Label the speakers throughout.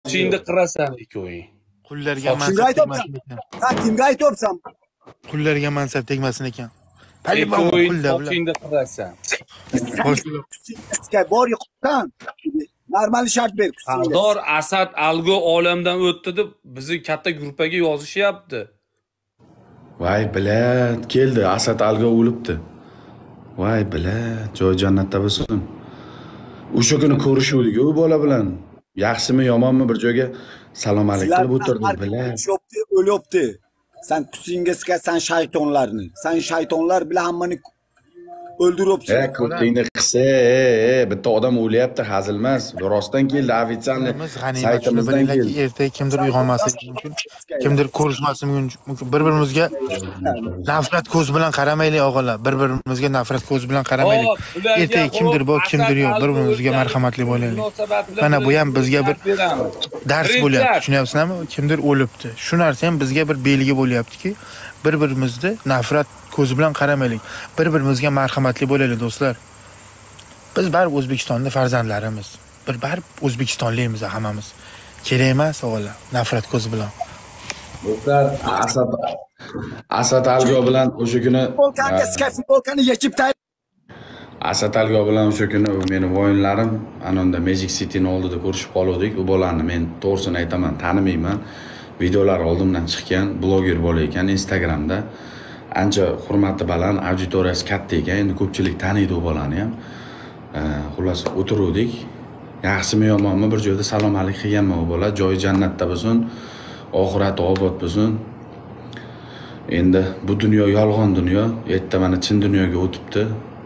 Speaker 1: Sochingni qirasan ikkoving.
Speaker 2: Qullarga
Speaker 3: Kimga
Speaker 2: mansab
Speaker 3: aytyapsan?
Speaker 2: tegmasin ekan.
Speaker 3: Sen kimga aytyapsan?
Speaker 2: Qullarga mansab tegmasin ekan. Palibon
Speaker 1: Ikkoving
Speaker 2: qullar bilan.
Speaker 1: sochingni qirasan.
Speaker 3: Kusinga bor yiqibsan. Normal shart ber kusinga.
Speaker 1: Sardor Asad Algo olamdan o'tdi deb bizni katta gruppaga yozishyapti.
Speaker 4: Voy bilat, keldi. Asad Algo o'libdi. Voy bilat, joy jannatda bo'lsin. O'sha kuni ko'rishuvdik u bola bilan. Yaxshimi, yomonmi bir joyga salom alaykum qilib o'tirdik bilat.
Speaker 3: O'libdi. Sen kusingizga sen shaytonlarni. Sen shaytonlar bilan hammani o'ldiribsan.
Speaker 4: Ko'tingni qilsa, bitta odam o'lyapti, hazil emas. Rostdan keldi, ofitsialni saytimizdan keldi.
Speaker 2: Ertaga kimdir uyg'onmasligi mumkin. Kimdir ko'rishmasligi mumkin. Bir-birimizga nafrat ko'z bilan qaramaylik o'g'illar. Bir-birimizga nafrat ko'z bilan qaramaylik. Ertaga kimdir bor, kimdir yo'q. Bir-birimizga marhamatli bo'laylik. Mana bu ham bizga bir dars bo'lyapti. Tushunyapsizlarmi? Kimdir o'libdi. Shu narsa ham bizga bir belgi bo'lyaptiki, bir-birimizni nafrat ko'z bilan qaramaylik. Bir-birimizga marhamatli bo'laylik do'stlar. Biz baribir O'zbekistonning farzandlarimiz. Baribir O'zbekistonlikmiz hammamiz. Kerak emas o'g'illar, nafrat ko'z bilan.
Speaker 4: Do'stlar, Asad Algo bilan o'sha kuni
Speaker 3: Volkani yechib
Speaker 4: Asad Algo bilan o'sha kuni meni voyinlarim anonda Magic City'ning oldida ko'rishib qoldik. U bolani men to'g'risini aytaman, tanimayman. Videolar oldimdan chiqqan, bloger bola ekan, Instagramda. Ancha hurmati baland, auditoriyasi katta ekan. Endi ko'pchilik taniydi u bolani ham. Xullas o'tirdik. Yaxshimi yomonmi bir joyda salom alaykum qilganman u bola. Joyi jannatda bo'lsin, oxirati obod bo'lsin. Endi bu dunyo yolg'on dunyo. Erta mana chin dunyoga o'tibdi.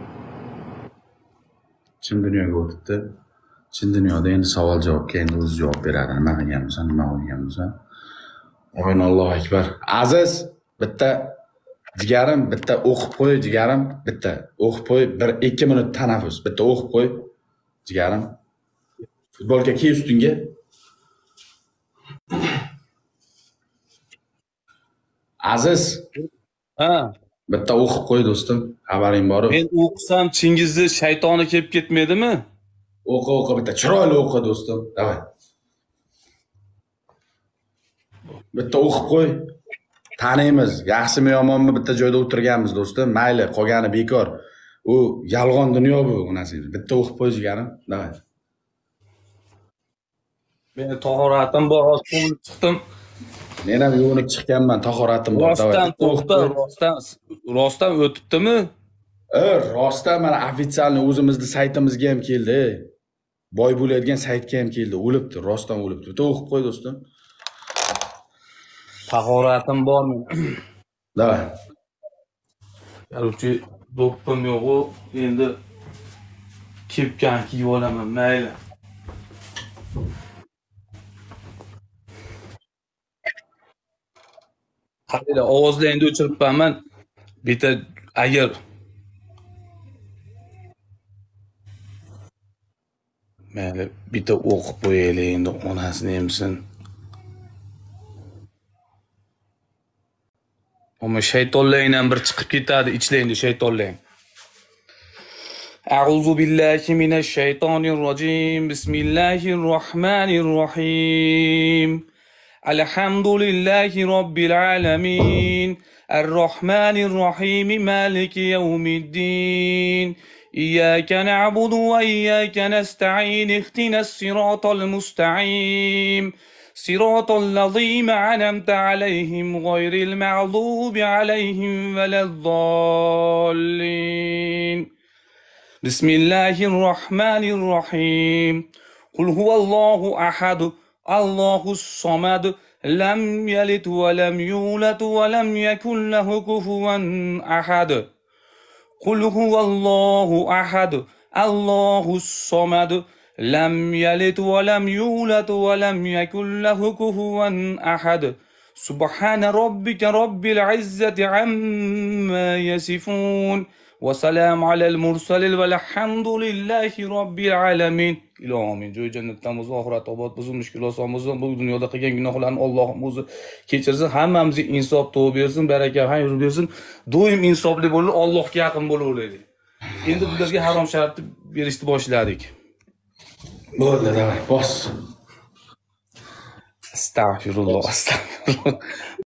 Speaker 4: Chin dunyoga o'tibdi. Chin dunyoda endi savol-javobga endi o'zi javob beradi. Nima qilganmisan, nima qilganmisan? Oyin Allohu akbar. Aziz, bitta jigarim, bitta o'qib qo'y, jigarim, bitta o'qib qo'y, 1-2 minut tanaffus, bitta o'qib qo'y, jigarim. Futbolka kiy ustingga. Aziz.
Speaker 1: Ha.
Speaker 4: Bitta o'qib qo'y do'stim, xabaring bor.
Speaker 1: Men o'qisam Chingizni shaytoni kelib ketmaydimi?
Speaker 4: O'qi, bitta chiroyli o'qi do'stim. Davay. Bitta o'qib qo'y. Taniymiz, yaxshimi yomonmi bitta joyda o'tirganmiz do'stim. Mayli, qolgani bekor. U yolg'on dunyo bu narsangiz. Bitta o'qib qo'y jigarim. Davay.
Speaker 1: Men tahoratim bor, hozir chiqdim.
Speaker 4: Men ham yuvinib chiqqanman, tahoratim bor.
Speaker 1: Rostdan o'tibdimi?
Speaker 4: Rostdan mana ofitsialni o'zimizning saytimizga ham keldi. Boy bo'ladigan saytga ham keldi. O'libdi, rostdan o'libdi. Bitta o'qib qo'y do'stim.
Speaker 1: Tahoratim bormi?
Speaker 4: Davay.
Speaker 1: Yaruchi do'ppim yo'q-ku, endi kepkan kiyib olaman, mayli. Qaranglar, ovozni endi o'chiribman. Bitta agar mayli bitta o'qib qo'yaylik endi onasini emsin. Ama shaytonlardan bir chiqib ketadi, ichlaydi shaytonlar. A'udhu billahi minash shaytonir rojim. Bismillahirrohmanirrohim. Alhamdulillahi robbil alamin. Ar-Rahmanir-Rahim. Maliki yawmiddin. İyyâke na'budu ve iyyâke nesta'in. İhdinas sıratal mustaqim. صراط الذين أنعمت عليهم غير المغضوب عليهم ولا الضالين بسم الله الرحمن الرحيم قل هو الله أحد الله الصمد لم يلد ولم يولد ولم يكن له كفوا أحد قل هو الله أحد الله الصمد لم يلد ولم يولد ولم يكن له كفوا أحد سبحان ربك رب العزة عما يصفون وسلام على المرسلين والحمد لله رب العالمين. İlohim joy jannatimiz oxirat obod bo'lsin, mushkul osonimizni bu dunyoda qilgan gunohlarni Allohim o'zi kechirsin, hammamizga insof tavba bersin, baraka xayr bersin. Doim insofli bo'lib, Allohga yaqin bo'laveraylik. Endi bizlarga harom shartni berishni boshladik.
Speaker 4: Bo'ldi, davay, bos.
Speaker 1: Astagfirullah, astagfirullah.